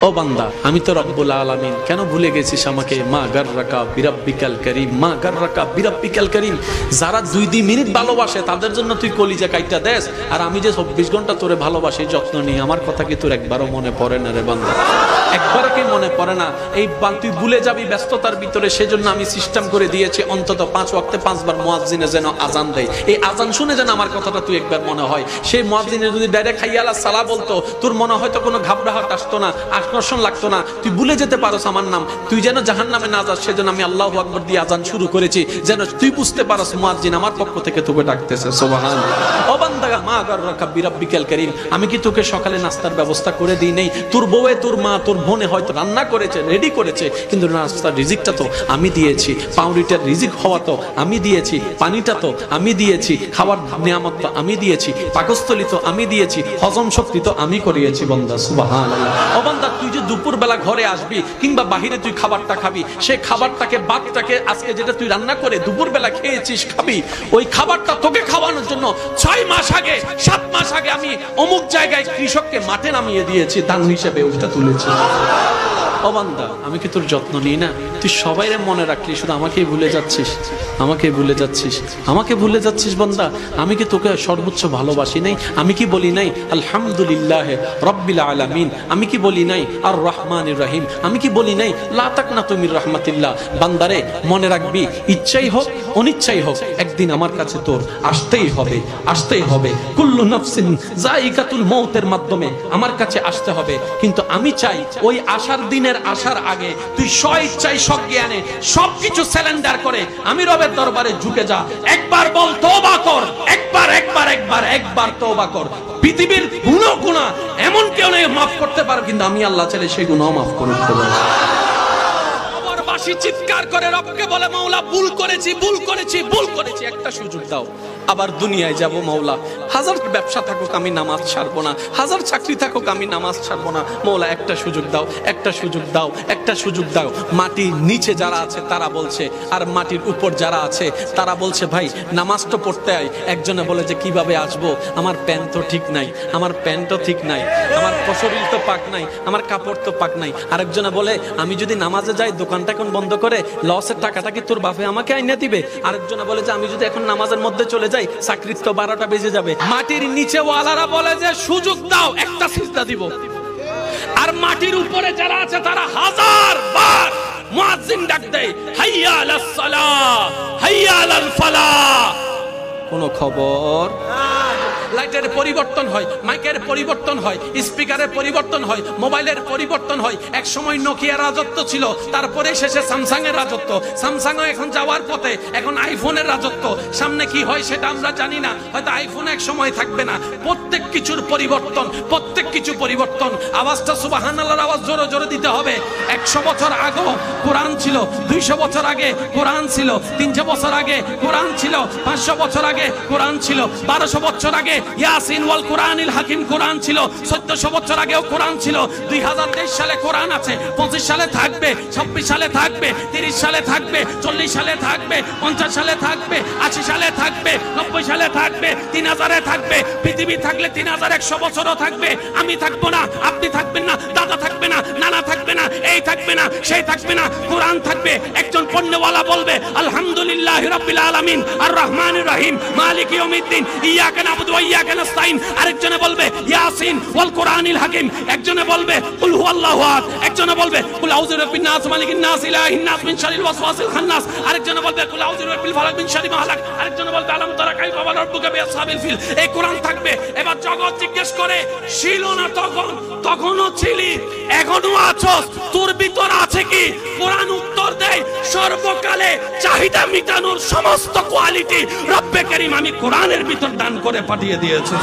ও বান্দা, আমি তো রব্বুল আলামিন, কেন ভুলে গেছিস আমাকে? মা গাররাকা বিরাব্বিকাল কারীম, মা গাররাকা বিরাব্বিকাল কারীম। যারা 2 মিনিট ভালোবাসে তাদের জন্য তুই কলিজা কাইটা দেস, আর আমি যে 24 ঘন্টা তোরে ভালোবাসি, যত্ন নিই, আমার কথা কি তোর একবারও মনে পড়ে না রে বান্দা? একবারও কি মনে পড়ে না? এই তুই ভুলে যাবি ব্যস্ততার ভিতরে, সেজন্য আমি সিস্টেম করে দিয়েছি অন্তত 5 ওয়াক্তে 5 বার মুয়াজ্জিনে যেন আজান দেয়। এই আজান শুনে যেন আমার কথাটা তুই একবার মনে হয়। সেই মুয়াজ্জিনে যদি ডাইরেক্ট হাইয়া আলাস সালাহ বলতো, তোর মনে হয়তো কোনো ঘাবড়াহট আসতো না, আকর্ষণ লাগতো না, তুই ভুলে যেতে পারোস আমার নাম। তুই যেন জাহান্নামে না যাস, সেজন্য আমি আল্লাহু আকবার দিয়ে আজান শুরু করেছি, যেন তুই বুঝতে পারোস মুয়াজ্জিন আমার পক্ষ থেকে তোকে ডাকতেছে। সুবহানাল্লাহ। ও বান্দা, মা গাররাকা বিরাব্বিকাল কারীম, আমি কি তোকে সকালে নাস্তার ব্যবস্থা করে দিই নেই? তোর বউয়ে, তোর মা, তোর বোনে হয়তো রান্না করেছে, রেডি করেছে, কিন্তু নাস্তার রিজিকটা তো আমি দিয়েছি। পাউরিটার রিজিক হওয়া তো আমি দিয়েছি, পানিটা তো আমি দিয়েছি, খাবার নিয়ামত তো আমি দিয়েছি, পাকস্থলী তো আমি দিয়েছি, হজম শক্তি তো আমি করিয়েছি। বান্দা সুবহানাল্লাহ। ও বান্দা, তুই যে দুপুর বেলা ঘরে আসবি কিংবা বাহিরে তুই খাবারটা খাবি, সেই খাবারটাকে, ভাতটাকে আজকে যেটা তুই রান্না করে দুপুর বেলা খেয়েছিস, খাবি, ওই খাবারটা তোকে খাওয়ানোর জন্য 6 মাস আগে, 7 মাস আগে আমি অমুক জায়গায় কৃষককে মাঠে নামিয়ে দিয়েছি, দান হিসেবে ওটা তুলেছি। ও বান্দা, আমি কি তোর যত্ন নিই না? তুই সবাইরে মনে রাখলি, শুধু আমাকেই ভুলে যাচ্ছিস, আমাকে ভুলে যাচ্ছিস, আমাকে ভুলে যাচ্ছিস। বান্দা, আমি কি তোকে সর্বোচ্চ ভালোবাসি নাই? আমি কি বলি নাই আলহামদুলিল্লাহ রাব্বিল আলামিন? আমি কি বলি নাই আর রহমানির রহিম? আমি কি বলি নাই লা তাকনাতু মির রাহমাতিল্লাহ? বান্দারে, মনে রাখবি, ইচ্ছাই হোক অনিচ্ছাই হোক, একদিন আমার কাছে তোর আসতেই হবে, আসতেই হবে। কুল্লু নাফসিন যায়িকাতুল মউতের মাধ্যমে আমার কাছে আসতে হবে। কিন্তু আমি চাই ওই আসার দিনের আসার আগে তুই স্বইচ্ছায় সজ্ঞানে সবকিছু সারেন্ডার করে আমি রবের দরবারে ঝুঁকে যা। একবার বল তওবা কর, একবার তওবা কর। পৃথিবীর গুনাহ এমন কেউ নেই মাফ করতে পারে, কিন্তু আমি আল্লাহ চাইলে সেই গুনাহ মাফ করে দিতে পারি। চিৎকার করে রবকে বলে, মাওলা ভুল করেছি, ভুল করেছি, ভুল করেছি, একটা সুযোগ দাও। আবার দুনিয়ায় যাব মওলা, হাজার ব্যবসা থাকুক আমি নামাজ ছাড়বো না, হাজার চাকরি থাকুক আমি নামাজ ছাড়বো না। মওলা একটা সুযোগ দাও, একটা সুযোগ দাও, একটা সুযোগ দাও। মাটির নিচে যারা আছে তারা বলছে, আর মাটির উপর যারা আছে তারা বলছে, ভাই নামাজ তো পড়তে আই। একজনে বলে যে কিভাবে আসবো, আমার প্যান্ট তো ঠিক নাই, আমার প্যান্টও ঠিক নাই, আমার শরীর তো পাক নাই, আমার কাপড় তো পাক নাই। আরেকজনে বলে, আমি যদি নামাজে যাই দোকানটা এখন বন্ধ করে লসের টাকাটা কি তোর বাপে আমাকে আইনা দিবে? আরেকজনে বলে যে আমি যদি এখন নামাজের মধ্যে চলে যাই চাকরির তো 12টা বেজে যাবে। মাটির নিচে ওয়ালারা বলে যে সুযোগ দাও, একটা সিজদা দিব। আর মাটির উপরে যারা আছে তারা হাজার বার মুয়াজ্জিন ডাক দেয়, হাইয়া আলাস সালাহ, হাইয়া আলাল ফালাহ। কোনো খবর? লাইটের পরিবর্তন হয়, মাইকের পরিবর্তন হয়, স্পিকারের পরিবর্তন হয়, মোবাইলের পরিবর্তন হয়। এক সময় নোকিয়া রাজত্ব ছিল, তারপরে শেষে স্যামসাং এর রাজত্ব। স্যামসাং এখন যাওয়ার পথে, এখন আইফোনের রাজত্ব। সামনে কি হয় সেটা আমরা জানি না, হয়তো আইফোন এক সময় থাকবে না। প্রত্যেক কিছুর পরিবর্তন, প্রত্যেক কিছু পরিবর্তন। আওয়াজটা সুবহানাল্লাহর আওয়াজ জোরে জোরে দিতে হবে। 100 বছর আগে কোরআন ছিল, 200 বছর আগে কোরআন ছিল, 300 বছর আগে কোরআন ছিল, 500 বছর আগে কোরআন ছিল, 1200 বছর আগে ইয়াসিন ওয়াল কুরআনিল হাকিম কোরআন ছিল, 1400 বছর আগেও কোরআন ছিল। 2023 সালে কোরআন আছে, 25 সালে থাকবে, 26 সালে থাকবে, 30 সালে থাকবে, 40 সালে থাকবে, 50 সালে থাকবে, 80 সালে থাকবে, 90 সালে থাকবে, 3000-এ থাকবে। পৃথিবী থাকলে 3100 বছরও থাকবে। আমি থাকবো না, আপনি থাকবেন না, দাদা থাকবে না, নানা থাকবে না, এই থাকবে না, সেই থাকবে না, কোরআন থাকবে। একজন পণ্যওয়ালা বলবে আলহামদুলিল্লাহি রাব্বিল আলামিন আর রহমানির রহিম মালিকি ইয়াউমিদ্দিন ইয়াকা নাবুদু ওয়া ইয়াকা নাস্তাইন। আরেকজনে বলবে ইয়াসিন ওয়াল কুরআনিল হাকিম। একজনে বলবে কুল হুয়াল্লাহু আহাদ। একজনে বলবে কুল আউযু বিরাব্বিন নাস মালিকিন নাস ইলাহিন নাস মিন শারিল ওয়াসওয়াসিল খান্নাস। আরেকজনে বলবে কুল আউযু বিরাব্বিল ফালাক মিন শারি মা হালাক। আরেকজনে বলবে আলাম তারা কাইফা ওয়া রাব্বুকা বিআসহাবিল ফিল। এই কোরআন থাকবে। এবার জগৎ জিজ্ঞেস করে, ছিল না তখন? তখনও ছিলি, এখনো আছস, তোর ভিতর আছে কি? কোরআন উত্তর দেয়, সর্বকালে চাহিদা মিটানোর সমস্ত কোয়ালিটি রব্বে কারীম আমি কোরআনের ভিতর দান করে পাঠিয়ে দিয়েছি।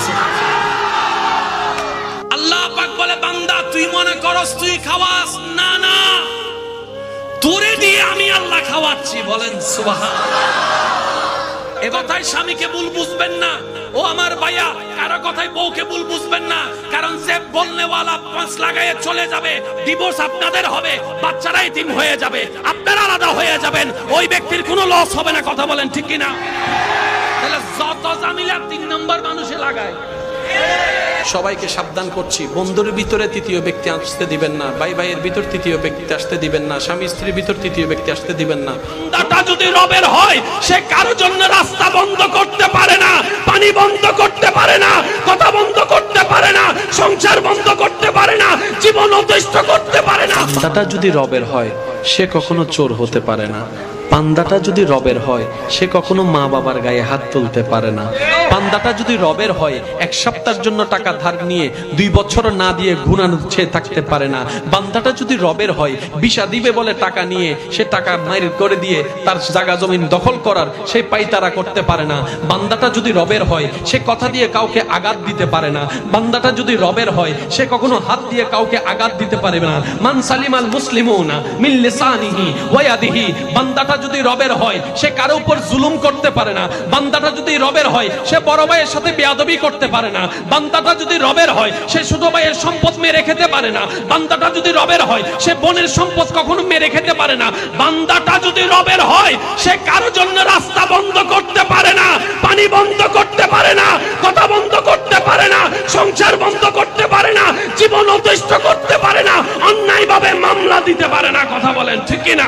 আল্লাহ পাক বলে, বান্দা তুই মনে করস তুই খাওয়াস, না না, তোরে দিয়ে আমি আল্লাহ খাওয়াচ্ছি। বলেন সুবহানাল্লাহ। এ কথায় স্বামীকে ভুল বুঝবেন না, ও আমার ভাইয়া, কারো কথায় বউকে ভুল বুঝবেন না। কারণ যে বলনেওয়ালা পাঁচ লাগায়ে চলে যাবে, ডিভোর্স আপনাদের হবে, বাচ্চারা এতিম হয়ে যাবে, আপনারা আলাদা হয়ে যাবেন, ওই ব্যক্তির কোনো লস হবে না। কথা বলেন ঠিক কিনা? তাহলে যত জামিলা 3 নম্বর মানুষে লাগায়, সবাইকে সাবধান করছি, বন্ধুর ভিতরে তৃতীয় ব্যক্তি আসতে দিবেন না, ভাই ভাইয়ের ভিতর তৃতীয় ব্যক্তি আসতে দিবেন না, স্বামী স্ত্রীর ভিতর তৃতীয় ব্যক্তি আসতে দিবেন না। বান্দাটা যদি রবের হয়, সে কারোর জন্য রাস্তা বন্ধ করতে পারে না, পানি বন্ধ করতে পারে না, কথা বন্ধ করতে পারে না, সংসার বন্ধ করতে পারে না, জীবন অতিষ্ঠ করতে পারে না। বান্দাটা যদি রবের হয়, সে কখনো চোর হতে পারে না। বান্দাটা যদি রবের হয়, সে কখনো মা বাবার গায়ে হাত তুলতে পারে না। বান্দাটা যদি রবের হয়, এক সপ্তাহের জন্য টাকা ধার নিয়ে 2 বছর না দিয়ে ঘুরাচ্ছে থাকতে পারে না। বান্দাটা যদি রবের হয়, বিশা দিবে বলে টাকা নিয়ে সে টাকা মাইর করে দিয়ে তার জায়গা জমিন দখল করার সেই পাইতারা করতে পারে না। বান্দাটা যদি রবের হয়, সে কথা দিয়ে কাউকে আঘাত দিতে পারে না। বান্দাটা যদি রবের হয়, সে কখনো হাত দিয়ে কাউকে আঘাত দিতে পারে না। মান সালিমাল মুসলিমুনা মিন লিসানিহি ওয়া ইয়াদিহি। বান্দাটা যদি রবের হয়, সে কারো উপর জুলুম করতে পারে না। বান্দাটা যদি রবের হয়, সে বড় ভাইয়ের সাথে বেয়াদবি করতে পারে না। বান্দাটা যদি রবের হয়, সে ছোট ভাইয়ের সম্পদ মেরে খেতে পারে না। বান্দাটা যদি রবের হয়, সে বোনের সম্পদ কখনো মেরে খেতে পারে না। বান্দাটা যদি রবের হয়, সে কারো জন্য রাস্তা বন্ধ করতে পারে না, পানি বন্ধ করতে পারে না, কথা বন্ধ করতে পারে না, সংসার বন্ধ করতে পারে না, জীবন অতিষ্ঠ করতে পারে না, অন্যায়ভাবে মামলা দিতে পারে না। কথা বলেন ঠিক কি না?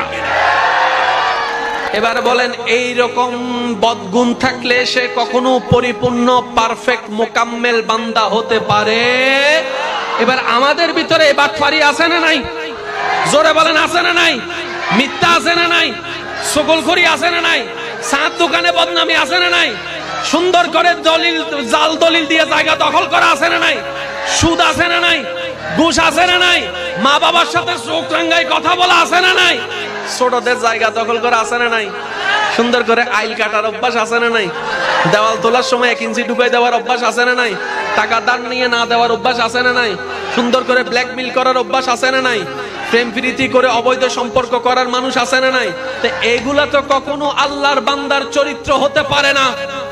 এবার বলেন, এই রকম বদগুণ থাকলে সে কখনো পরিপূর্ণ পারফেক্ট মোকাম্মেল বান্দা হতে পারে? এবার আমাদের ভিতরে বাটপারি আছে না নাই? জোরে বলেন, আছে না নাই? মিথ্যা আছে না নাই? সকলখড়ি আছে না নাই? সাত দোকানে বদনামি আছে না নাই? সুন্দর করে দলিল, জাল দলিল দিয়ে জায়গা দখল করা আছে না নাই? সুদ আছে না নাই? ঘুষ আছে না নাই? মা বাবার সাথে চোখ রাঙ্গায় কথা বলা আছে না নাই? ছোটদের জায়গা দখল করা আছে না নাই? সুন্দর করে আইল কাটার অভ্যাস আছে না নাই? দেওয়াল তোলার সময় 1 ইঞ্চি ঢুকাই দেওয়ার অভ্যাস আছে না নাই? টাকা দান নিয়ে না দেওয়ার অভ্যাস আছে না নাই? সুন্দর করে ব্ল্যাকমেইল করার অভ্যাস আছে না নাই? প্রেম প্রীতি করে অবৈধ সম্পর্ক করার মানুষ আছে না নাই? তো এগুলা তো কখনো আল্লাহর বান্দার চরিত্র হতে পারে না।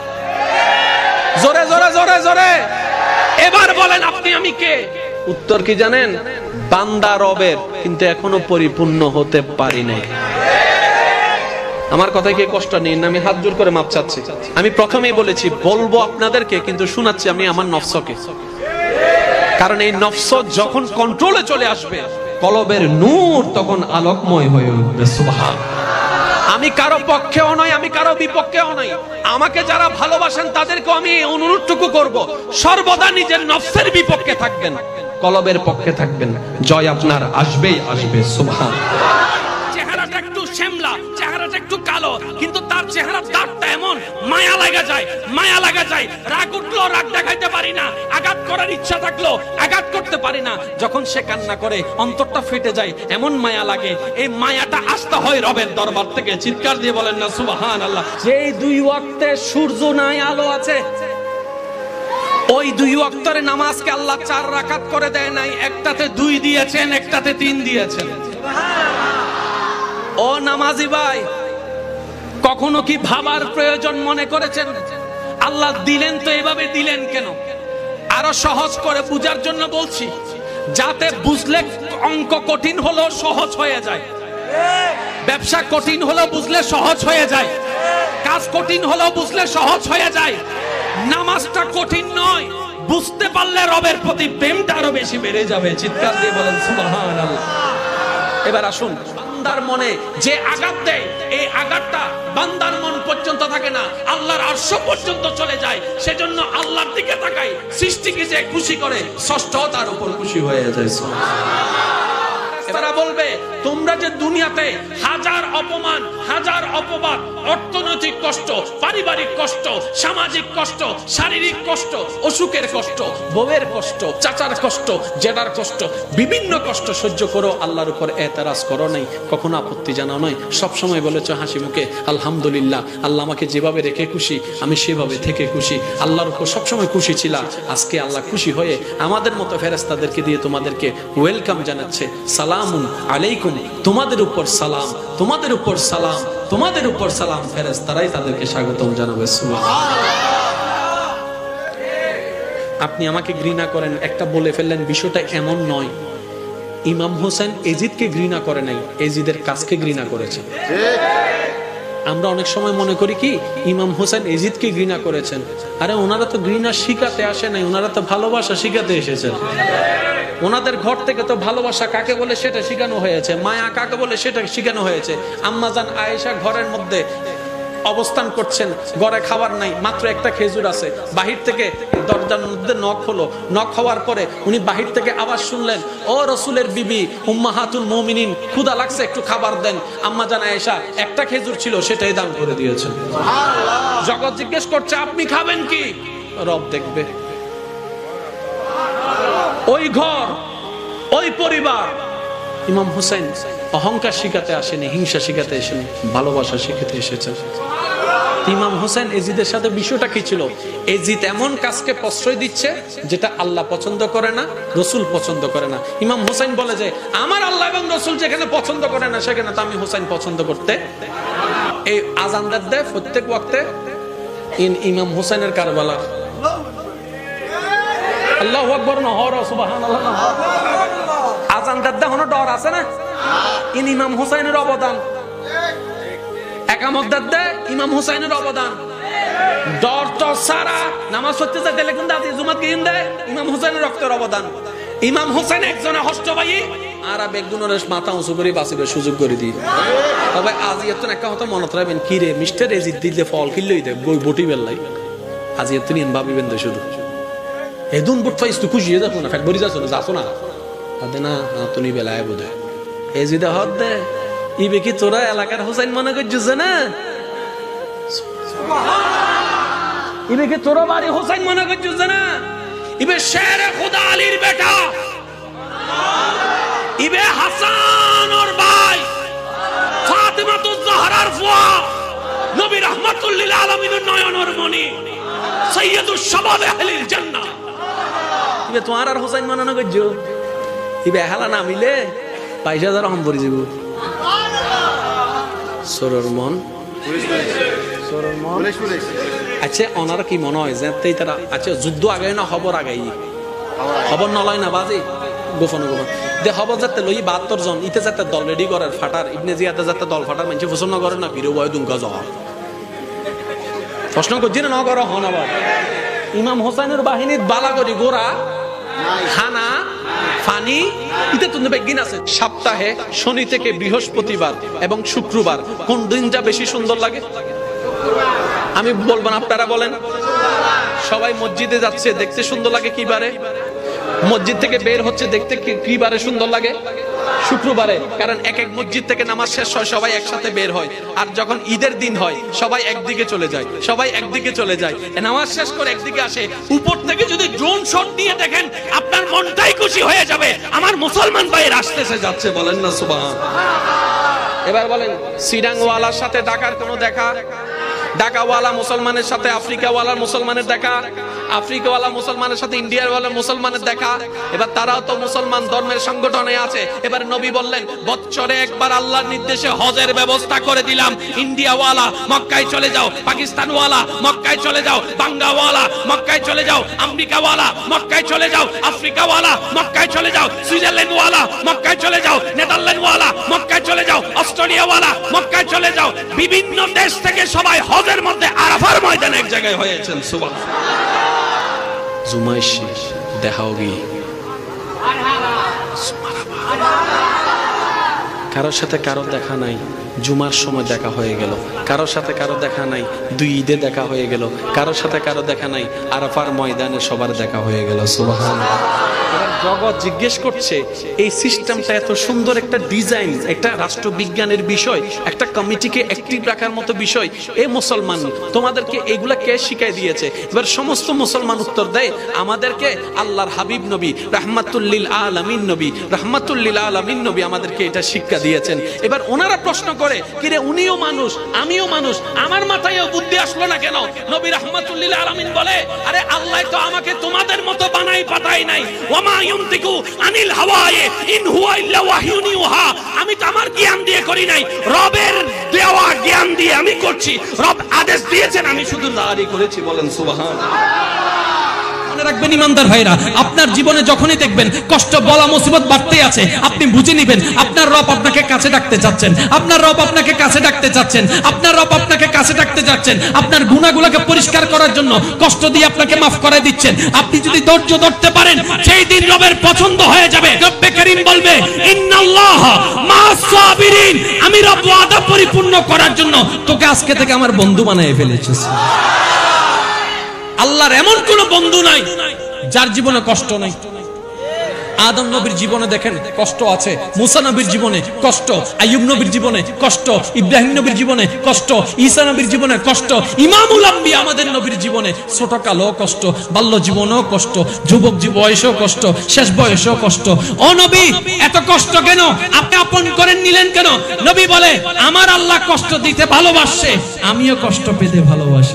জোরে জোরে জোরে জোরে এবার বলেন, আপনি আমি কে? উত্তর কি জানেন? বান্দা রবের, কিন্তু এখনো পরিপূর্ণ হতে পারি নাই। আমার কথায় কি কষ্ট নেই না? আমি হাত জোর করে মাপ চাচ্ছি। আমি প্রথমেই বলেছি, বলবো আপনাদেরকে, কিন্তু শোনাচ্ছি আমি আমার নফসকে। কারণ এই নফস যখন কন্ট্রোলে চলে আসবে, কলবের নূর তখন আলোকময় হয়ে উঠবে। সুবহানাল্লাহ। আমি কারো পক্ষেও নয়, আমি কারো বিপক্ষেও নই। আমাকে যারা ভালোবাসেন তাদেরকেও আমি অনুরোধটুকু করব, সর্বদা নিজের নফসের বিপক্ষে থাকবেন, কলবের পক্ষে থাকবেন। জয় আপনার আসবেই আসবে। সুবহানাল্লাহ। চেহারাটা একটু শ্যামলা, চেহারাটা একটু কালো, কিন্তু তার চেহারার দাঁতটা এমন মায়া লাগা যায়, মায়া লাগা যায়। রাগ উঠলো রাগ দেখাইতে পারি না, আঘাত করার ইচ্ছা থাকলো আঘাত করতে পারি না। যখন সে কান্না করে অন্তরটা ফেটে যায়, এমন মায়া লাগে। এই মায়াটা আসতে হয় রবের দরবার থেকে। চিৎকার দিয়ে বলেন না সুবহানাল্লাহ। যেই 2 ওয়াক্তে সূর্য নাই, আলো আছে, ওই 2 ওয়াক্তের নামাজকে আল্লাহ 4 রাকাত করে দেয় নাই। একটাতে 2 দিয়েছেন, একটাতে 3 দিয়েছেন। ও নামাজি ভাই, কখনো কি ভাবার প্রয়োজন মনে করেছেন? আল্লাহ দিলেন তো এভাবে দিলেন কেন? আরো সহজ করে বুঝার জন্য বলছি, যাতে বুঝলে অঙ্ক কঠিন হলো সহজ হয়ে যায়, ব্যবসা কঠিন হলো বুঝলে সহজ হয়ে যায়, কাজ কঠিন হলো বুঝলে সহজ হয়ে যায়। নামাজটা কঠিন নয়, বুঝতে পারলে রবের প্রতি প্রেমটা আরো বেশি বেড়ে যাবে। চিৎকার দিয়ে বলেন সুবহানাল্লাহ। এবার আসুন, বান্দার মনে যে আঘাত দেয়, এই আঘাতটা বান্দার মন পর্যন্ত থাকে না, আল্লাহর আরশ পর্যন্ত চলে যায়। সেজন্য আল্লাহর দিকে তাকাই, সৃষ্টিকে যে খুশি করে, ষষ্ঠ তার উপর খুশি হয়ে যায়। তারা বলবে, তোমরা যে দুনিয়াতে হাজার অপমান, হাজার অপবাদ, অর্থনৈতিক কষ্ট, পারিবারিক কষ্ট, সামাজিক কষ্ট, শারীরিক কষ্ট, অসুখের কষ্ট, বউয়ের কষ্ট, চাচার কষ্ট, জেঠার কষ্ট, বিভিন্ন কষ্ট সহ্য করো, আল্লাহর উপর এতরাজ করো নাই, কখনো আপত্তি জানাও নাই, সবসময় বলেছো হাসি মুখে আলহামদুলিল্লাহ, আল্লাহ আমাকে যেভাবে রেখে খুশি আমি সেভাবে থেকে খুশি, আল্লাহর উপর সবসময় খুশি ছিলাম। আজকে আল্লাহ খুশি হয়ে আমাদের মতো ফেরেশতাদেরকে দিয়ে তোমাদেরকে ওয়েলকাম জানাচ্ছে, সালামুন আলাইকুম, তোমাদের উপর সালাম, তোমাদের উপর সালাম, তোমাদের উপর সালাম। ফেরেশতারাই তাদেরকে স্বাগতম জানাবে। সুবহানাল্লাহ। আপনি আমাকে ঘৃণা করেন, একটা বলে ফেললেন, বিষয়টা এমন নয়। ইমাম হোসেন এজিদকে ঘৃণা করে নাই, এজিদের কাজকে ঘৃণা করেছে। আমরা অনেক সময় মনে করি কি ইমাম হোসেন এজিদকে ঘৃণা করেছেন। আরে ওনারা তো ঘৃণা শিখাতে আসে নাই, ওনারা তো ভালোবাসা শিখাতে এসেছেন। ওনাদের ঘর থেকে তো ভালোবাসা কাকে বলে সেটা শেখানো হয়েছে, মায়া কাকে বলে সেটা শেখানো হয়েছে। আম্মাজান আয়েশা ঘরের মধ্যে অবস্থান করছেন, ঘরে খাবার নাই, মাত্র একটা খেজুর আছে। বাহির থেকে দরজার মধ্যে নক হলো, নক হওয়ার পরে উনি বাহির থেকে আওয়াজ শুনলেন, ও রসুলের বিবি উম্মাহাতুল মুমিনিন, ক্ষুধা লাগছে, একটু খাবার দেন। আম্মাজান আয়েশা একটা খেজুর ছিল, সেটাই দান করে দিয়েছেন। জগৎ জিজ্ঞেস করছে আপনি খাবেন কি? রব দেখবে। ওই ঘর, ওই পরিবার। ইমাম হুসাইন অহংকার শিখাতে আসেনি, হিংসা শিখাতে এসেনি, ভালোবাসা শিখাতে এসেছেন। ইমাম হুসাইন এজিদের সাথে বিষয়টা কি ছিল? এজিদ এমন কাজকে প্রশ্রয় দিচ্ছে যেটা আল্লাহ পছন্দ করে না, রসুল পছন্দ করে না। ইমাম হুসাইন বলে যে আমার আল্লাহ এবং রসুল যেখানে পছন্দ করে না সেখানে তো আমি হুসাইন পছন্দ করতে। এই আজানদার দেয় প্রত্যেক ওয়াক্তে ইমাম হুসাইনের কারবালা। আল্লাহু আকবার না হর সুবহানাল্লাহ না আজানদার দেয় হনো ডর আছে না, ইমাম হুসাইনের অবদান। একামতদার দেয় ইমাম হুসাইনের অবদান। ডর তো সারা নামাজ পড়তে যায় দিলে কিন্তু আদি জুমাত গিয়ে দেয় ইমাম হুসাইনের রক্তের অবদান। ইমাম হুসাইন একজনে হষ্ট ভাই আর একজনের মাথা উঁচু করে বাঁচিবে সুযোগ করে দিই। তবে আজ এত একটা হতো মনে রাখবেন কি রে মিস্টার এজিদ দিলে ফল কিনলেই দেয় বই বটি বেল্লাই আজ এত নিন ভাবিবেন দে শুধু এদুন বুট ফাইস তো খুশি হয়ে যাবো না ফ্যাট বরি যাচ্ছ না যাচ্ছ না আদে না তুমি বেলায় বোধ হয় এজিদে হদ দে ইবে কি তোরা এলাকার হুসাইন মনে করছিস না? ইবে কি তোরা বাড়ি হুসাইন মনে করছিস না? ইবে শেরে খুদা আলীর বেটা, ইবে হাসান ওর ভাই, ফাতিমাতুজ জাহরার ফুয়া, নবী রাহমাতুল লিল আলামিনের নয়নের মনি, সাইয়্যিদুশ শাবাব আহলিল জান্নাহ। ইবে তোমার আর হুসাইন মনে না করছো? ইবে হালা না মিলে পয়সা দ্বারা হম পড়ে যাব। সরর মন আচ্ছা ওনারা কি মনে হয় যে তারা আচ্ছা যুদ্ধ আগে না খবর আগাই খবর নলয় না বাজে গোপনে গোপন দে খবর যাতে লই ৭২ জন ইতে যাতে দল রেডি করার ফাটার ইবনে জিয়াতে যাতে দল ফাটার মানুষ পছন্দ করে না ফিরে বয় দুঙ্গা জহর প্রশ্ন করছি না কর হন আবার ইমাম হোসেনের বাহিনীর বালাগরি গোড়া খানা ফানি ইতে তো বেগিন আছে। সপ্তাহে শনি থেকে বৃহস্পতিবার এবং শুক্রবার কোন দিনটা বেশি সুন্দর লাগে? আমি বলবো না আপনারা বলেন। সবাই মসজিদে যাচ্ছে দেখতে সুন্দর লাগে কি বারে? মসজিদ থেকে বের হচ্ছে দেখতে কি বারে সুন্দর লাগে? শুক্রবারে। কারণ এক এক মসজিদ থেকে নামাজ শেষ হয় সবাই একসাথে বের হয়। আর যখন ঈদের দিন হয় সবাই একদিকে চলে যায়, সবাই একদিকে চলে যায়, নামাজ শেষ করে একদিকে আসে। উপর থেকে যদি ড্রোন শট দিয়ে দেখেন আপনার মনটাই খুশি হয়ে যাবে আমার মুসলমান ভাইয়ের আসতেছে যাচ্ছে। বলেন না সুবহান। এবার বলেন সিডাংওয়ালার সাথে ঢাকার কোনো দেখা? ঢাকাওয়ালা মুসলমানের সাথে আফ্রিকাওয়ালার মুসলমানের দেখা, আফ্রিকাওয়ালা মুসলমানের সাথে ইন্ডিয়াওয়ালা মুসলমানের দেখা। এবার তারাও তো মুসলমান ধর্মের সংগঠনে আছে। এবার নবী বললেন বছরে একবার আল্লাহর নির্দেশে হজের ব্যবস্থা করে দিলাম। ইন্ডিয়াওয়ালা মক্কায় চলে যাও, পাকিস্তানওয়ালা মক্কায় চলে যাও, বাঙ্গাওয়ালা মক্কায় চলে যাও, আমেরিকাওয়ালা মক্কায় চলে যাও, আফ্রিকাওয়ালা মক্কায় চলে যাও, সুইজারল্যান্ডওয়ালা মক্কায় চলে যাও, নেদারল্যান্ডওয়ালা মক্কায় চলে যাও, অস্ট্রেলিয়াওয়ালা মক্কায় চলে যাও। বিভিন্ন দেশ থেকে সবাই হজের মধ্যে আরাফার ময়দানে এক জায়গায় হয়েছেন। সুবহানাল্লাহ। জুমাইশি দেখাওগি কারোর সাথে কারো দেখা নাই, জুমার সময় দেখা হয়ে গেল। কারোর সাথে কারো দেখা নাই, দুই ঈদে দেখা হয়ে গেল। কারোর সাথে কারো দেখা নাই, আরাফার ময়দানে সবার দেখা হয়ে গেল। সুবহানাল্লাহ। জগৎ জিজ্ঞেস করছে এই সিস্টেমটা এত সুন্দর একটা ডিজাইন, একটা রাষ্ট্রবিজ্ঞানের বিষয়, একটা কমিটিকে অ্যাক্টিভ রাখার মতো বিষয়, এই মুসলমান তোমাদেরকে এগুলা কে শিখাই দিয়েছে? এবার সমস্ত মুসলমান উত্তর দেয় আমাদেরকে আল্লাহর হাবিব নবী রাহমাতুল লিল আলামিন নবী, রাহমাতুল লিল আলামিন নবী আমাদেরকে এটা শিক্ষা দিয়েছেন। এবার ওনারা প্রশ্ন করে কিরে উনিও মানুষ আমিও মানুষ, আমার মাথায়ও বুদ্ধি আসলো না কেন? নবী রাহমাতুল লিল আলামিন বলে আরে আল্লাহ তো আমাকে তোমাদের মতো বানাই পাঠাই নাই। ওয়ামা ইউনতিকু আনিল হাওয়ায়ে ইন হুয়া ইল্লা ওয়াহিয়ুন ইউহা। আমি তো আমার জ্ঞান দিয়ে করি নাই, রবের দেওয়া জ্ঞান দিয়ে আমি করছি। রব আদেশ দিয়েছেন, আমি শুধু জারি করেছি। বলেন সুবহানাল্লাহ। মনে রাখবেন ইমানদার ভাইরা, আপনার জীবনে যখনই দেখবেন কষ্ট বলা মুসিবত বাড়তে আছে, আপনি বুঝে নেবেন আপনার রব আপনাকে কাছে ডাকতে চাচ্ছেন, আপনার রব আপনাকে কাছে ডাকতে চাচ্ছেন, আপনার রব আপনাকে কাছে ডাকতে যাচ্ছেন, আপনার গুনাহগুলোকে পরিষ্কার করার জন্য কষ্ট দিয়ে আপনাকে মাফ করে দিচ্ছেন। আপনি যদি ধৈর্য ধরতে পারেন, সেই দিন রবের পছন্দ হয়ে যাবে। রব্বে করিম বলবে ইন্নাল্লাহ মা'আস সাবিরিন, আমি রব ওয়াদা পরিপূর্ণ করার জন্য তোকে আজকে থেকে আমার বন্ধু বানিয়ে ফেলেছি। আল্লাহর এমন কোন বন্ধু নাই যার জীবনে কষ্ট নাই। আদম নবীর জীবনে দেখেন কষ্ট আছে, মুসা নবীর জীবনে কষ্ট, আইয়ুব নবীর জীবনে কষ্ট, ইব্রাহিম নবীর জীবনে কষ্ট, ঈসা নবীর জীবনে কষ্ট, ইমামুল আম্বিয়া আমাদের নবীর জীবনে ছোটকালও কষ্ট, বাল্য জীবনেও কষ্ট, যুবক বয়সেও কষ্ট, শেষ বয়সেও কষ্ট। ও নবী, এত কষ্ট কেন? আপনি আপন করে নিলেন কেন? নবী বলে আমার আল্লাহ কষ্ট দিতে ভালোবাসে, আমিও কষ্ট পেতে ভালোবাসি।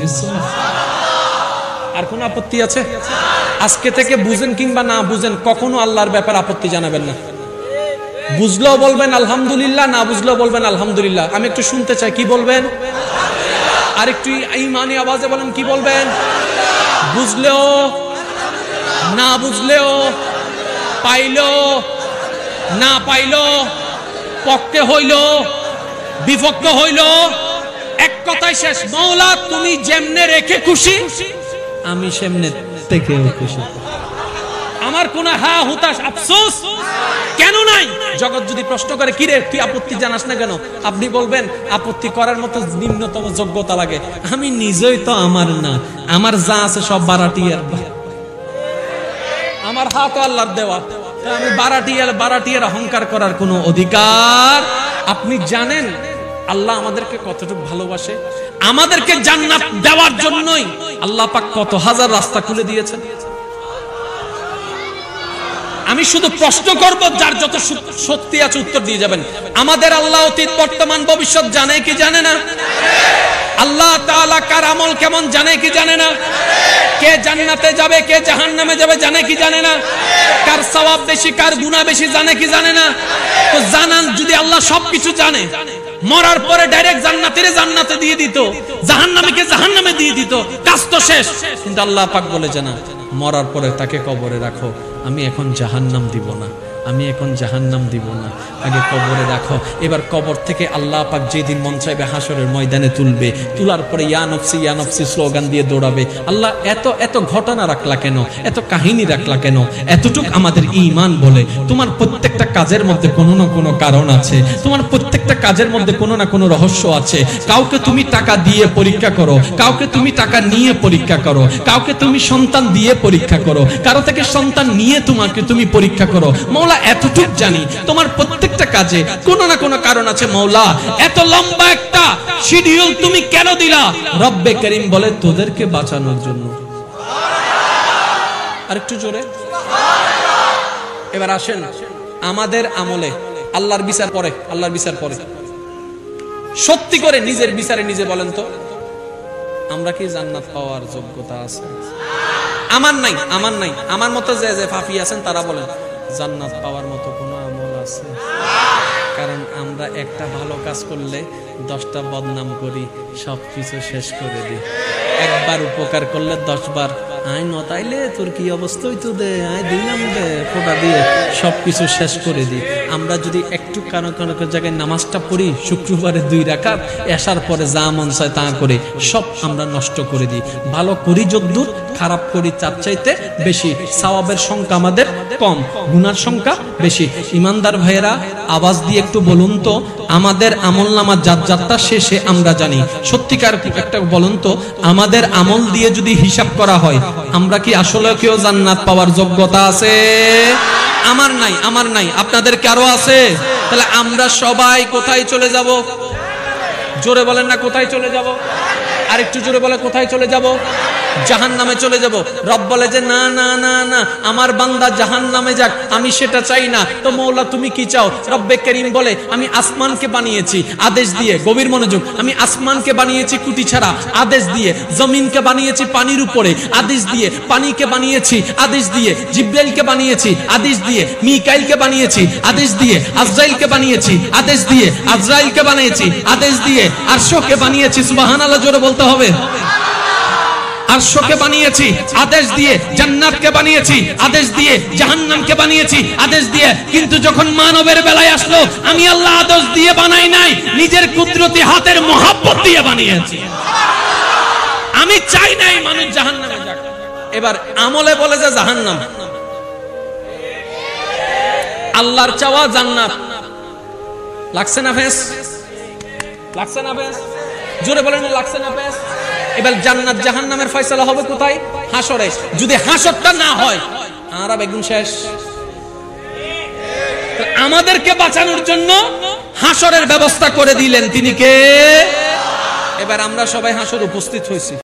আর কোন আপত্তি আছে? আজকে থেকে বুঝেন কিংবা না বুঝেন, কখনো আল্লাহর ব্যাপারে আপত্তি জানাবেন না। বুঝলেও বলবেন আলহামদুলিল্লাহ, না বুঝলেও বলবেন আলহামদুলিল্লাহ। আমি একটু শুনতে চাই, কি বলবেন? আর একটু ঈমানি আওয়াজে বলেন, কি বলবেন? বুঝলেও না বুঝলেও, পাইলো না পাইলো, পক্ষে হইল বিপক্ষে হইল, এক কথায় শেষ, মওলা তুমি যেমনে রেখে খুশি আমি সেমনে থেকেও খুশি। আমার কোন হা হুতাশ আফসোস কেন নাই? জগৎ যদি প্রশ্ন করে কি রে তুই আপত্তি জানাস না কেন, আপনি বলবেন আপত্তি করার মতো নিম্নতম যোগ্যতা লাগে। আমি নিজেই তো আমার না, আমার যা আছে সব বারাটিয়ার, আমার হাত আল্লাহর দেওয়া, আমি বারাটিয়ার অহংকার করার কোনো অধিকার। আপনি জানেন আল্লাহ আমাদেরকে কতটুকু ভালোবাসে? আমাদেরকে জান্নাত দেওয়ার জন্যই আল্লাহ পাক কত হাজার রাস্তা খুলে দিয়েছেন। আমি শুধু প্রশ্ন করব, যার যত শক্তি আছে উত্তর দিয়ে যাবেন। আমাদের আল্লাহ অতীত বর্তমান ভবিষ্যৎ জানে কি জানে না? আল্লাহ তাআলা কার আমল কেমন জানে কি জানে না? কে জান্নাতে যাবে কে জাহান্নামে যাবে জানে কি জানে না? কার সওয়াব বেশি কার গুনাহ বেশি জানে কি জানে না? তো জানান, যদি আল্লাহ সবকিছু জানে, মরার পরে ডাইরেক্ট জান্নাতে দিয়ে দিত, জাহান্নামীকে জাহান্নামে দিয়ে দিত, কাজ তো শেষ। কিন্তু আল্লাহ পাক বলে জানা, মরার পরে তাকে কবরে রাখো, আমি এখন জাহান্নাম দিব না, আমি এখন জাহান্নাম দিব না, আগে কবরে রাখো। এবার কবর থেকে আল্লাহ পাক যেদিন মন চাইবে হাসরের ময়দানে তুলবে, তোলার পরে ইয়া নফসি স্লোগান দিয়ে দৌড়াবে। আল্লাহ এত ঘটনা রাখলা কেন, এত কাহিনী রাখলা কেন? এতটুক আমাদের ঈমান বলে তোমার প্রত্যেকটা কাজের মধ্যে কোনো না কোনো কারণ আছে, তোমার প্রত্যেকটা কাজের মধ্যে কোনো না কোনো রহস্য আছে। কাউকে তুমি টাকা দিয়ে পরীক্ষা করো, কাউকে তুমি টাকা নিয়ে পরীক্ষা করো, কাউকে তুমি সন্তান দিয়ে পরীক্ষা করো, কারো থেকে সন্তান নিয়ে তুমি পরীক্ষা করো। মওলা এতটুক জানি তোমার প্রত্যেকটা কাজে কোনো না কোনো কারণ আছে। মওলা এত লম্বা একটা শিডিউল তুমি কেন দিলা? রব্বে করিম বলে তোদেরকে বাঁচানোর জন্য। আরেকটু জোরে। এবার আসেন আমাদের আমলে আল্লাহর বিচার পরে, আল্লাহর বিচার পরে সত্যি করে নিজের বিচারে নিজে বলেন তো, আমরা কি জান্নাত পাওয়ার যোগ্যতা আছে? আমার নাই, আমার নাই। আমার মতো যে ফাফি আছেন তারা বলেন জান্নাত পাওয়ার মতো কোনো আমল আছে? কারণ আমরা একটা ভালো কাজ করলে 10টা বদনাম করি, সবকিছু শেষ করে দিই। একবার উপকার করলে 10 বার আয় নতাইলে তোর কি অবস্থা হইতো দে, আয় দিলাম দে ফোঁটা দিয়ে সবকিছু শেষ করে দিই। আমরা যদি একটু কারো জায়গায় নামাজটা পড়ি, শুক্রবারে 2 রাকাত, এশার পরে যা মন চায় তা করে সব আমরা নষ্ট করে দিই। ভালো করি যদ্দূর, খারাপ করি তার চাইতে বেশি। সওয়াবের সংখ্যা আমাদের কম, গুনার সংখ্যা বেশি। ইমানদার ভাইয়েরা আওয়াজ দিয়ে একটু বলুন তো, আমাদের আমলনামার যাত্রা শেষে আমরা জানি সত্যিকার একটা বলুন তো, আমাদের আমল দিয়ে যদি হিসাব করা হয় আমরা কি আসলে কেউ জান্নাত পাওয়ার যোগ্যতা আছে? আমার নাই, আমার নাই। আপনাদের কারো আছে? তাহলে আমরা সবাই কোথায় চলে যাব? জোরে বলেন না, কোথায় চলে যাব? আরেকটু জোরে বলে, কোথায় চলে যাব? জাহান্নামে চলে যাব। রব বলে যে না না না না, আমার বান্দা জাহান্নামে যাক, আমি সেটা চাই না। তো মওলা তুমি কি চাও? রব্বে করিম বলে আমি আসমানকে বানিয়েছি আদেশ দিয়ে, গভীর মনোযোগ, আমি আসমানকে বানিয়েছি কুটি ছাড়া আদেশ দিয়ে, জমিনকে বানিয়েছি পানির উপরে আদেশ দিয়ে, পানিকে বানিয়েছি আদেশ দিয়ে, জিব্রাইলকে বানিয়েছি আদেশ দিয়ে, মিকাইলকে বানিয়েছি আদেশ দিয়ে, আজরাইলকে বানিয়েছি আদেশ দিয়ে, আজরাইলকে বানিয়েছি আদেশ দিয়ে, আরশকে বানিয়েছি। সুবহানাল্লাহ জোরে বলতে হবে। আরশকে বানিয়েছি আদেশ দিয়ে, জান্নাতকে বানিয়েছি আদেশ দিয়ে, জাহান্নামকে বানিয়েছি আদেশ দিয়ে, কিন্তু যখন মানবের বেলায় আসলো আমি আল্লাহ আদেশ দিয়ে বানাই নাই, নিজের কুদরতি হাতের মহব্বত দিয়ে বানিয়েছি। আমি চাই নাই মানুষ জাহান্নামে যাক। এবার আমলে বলে যে জাহান্নাম, আল্লাহর চাওয়া জান্নাত। লাগছে না ফেস? লাগছে না ফেস? জোরে বলেন লাগছে না ফেস? এবার জান্নাত জাহান্নামের ফয়সালা হবে কোথায়? হাসরে। যদি হাসরটা না হয় আর বেগুন শেষ। আমাদেরকে বাঁচানোর জন্য হাসরের ব্যবস্থা করে দিলেন তিনি কে? এবার আমরা সবাই হাসর উপস্থিত হয়েছি।